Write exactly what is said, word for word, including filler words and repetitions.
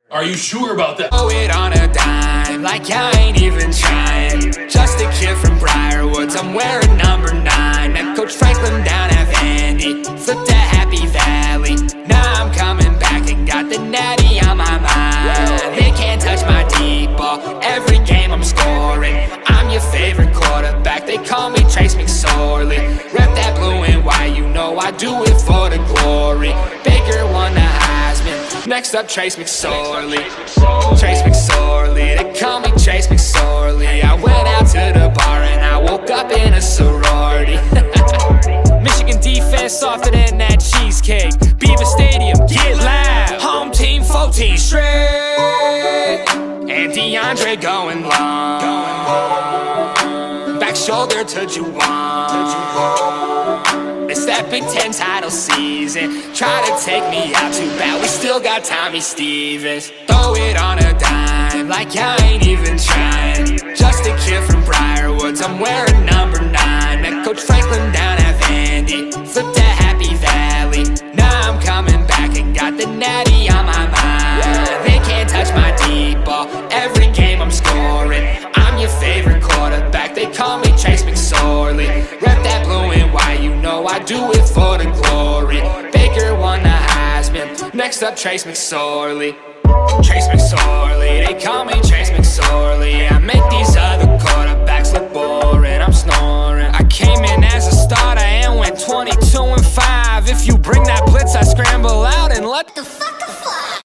Are you sure about that? Throw it on a dime, like I ain't even trying. Just a kid from Briarwoods, I'm wearing number nine. Met Coach Franklin down at Vandy, flipped to Happy Valley. Now I'm coming back and got the natty on my mind. They can't touch my deep ball, every game I'm scoring. I'm your favorite quarterback, they call me Trace McSorley. Rep that blue and white, you know I do it for the glory. Baker won the Heisman, next up Trace McSorley. Trace McSorley, they call me Trace McSorley. I went out to the bar and I woke up in a sorority. Michigan defense softer than that cheesecake. Beaver Stadium, get loud. Home team fourteen straight. And DeAndre going long. Back shoulder to Juwan. It's that Big Ten title season. Try to take me out too bad, we still got Tommy Stevens. Throw it on a dime, like I ain't even trying. Just a kid from Briarwoods, I'm wearing number nine. Met Coach Franklin down at Vandy, flipped to Happy Valley. Now I'm coming back and got the natty on my mind. They can't touch my deep ball, every game I'm scoring. I'm your favorite quarterback, they call me Trace McSorley. Rep that blue and white, you know I do it for the glory. Baker won the Heisman, next up Trace McSorley. Trace McSorley, they call me Trace McSorley. I make these other quarterbacks look boring, I'm snoring. I came in as a starter and went twenty-two and five. If you bring that blitz, I scramble out and let the f